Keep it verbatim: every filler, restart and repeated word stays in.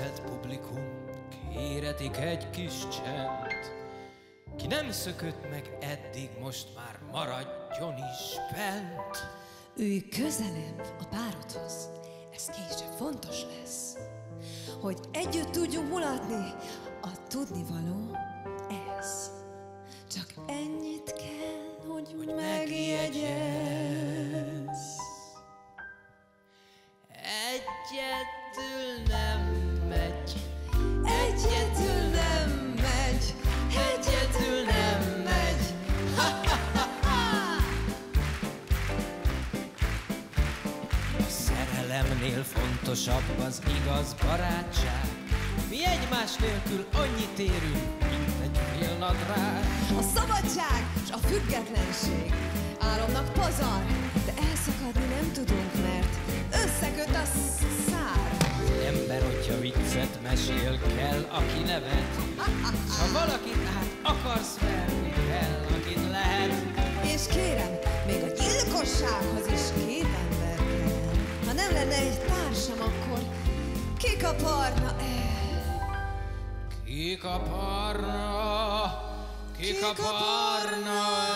Tisztelt publikum, kéretik egy kis csend. Ki nem szökött meg eddig, most már maradjon is bent. Ülj közelebb a párodhoz, ez később fontos lesz, hogy együtt tudjunk mulatni, a tudnivaló ez. Csak ennyit kell, hogy, hogy megjegyezz. Egyedül nem megy, Egyedül nem megy, egyedül nem megy. a szerelemnél fontosabb az igaz barátság. Mi egymás nélkül annyit érünk, mint egy félnadrág. A szabadság és a függetlenség álomnak pazar, de elszakadni nem tudunk, mert összeköt a szár. Ember, hogyha viccet mesél, kell, aki nevet. Ha valakit át akarsz verni, kell, akit lehet. És kérem, még a gyilkossághoz is két ember kell. Ha nem lenne egy társam, akkor kikaparna el. Kikaparna, kikaparna